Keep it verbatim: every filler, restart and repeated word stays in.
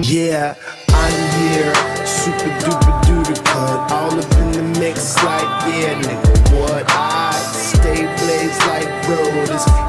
Yeah, I'm here, super duper duper cut, all up in the mix like, yeah, nigga, what? I stay blazed like bro, this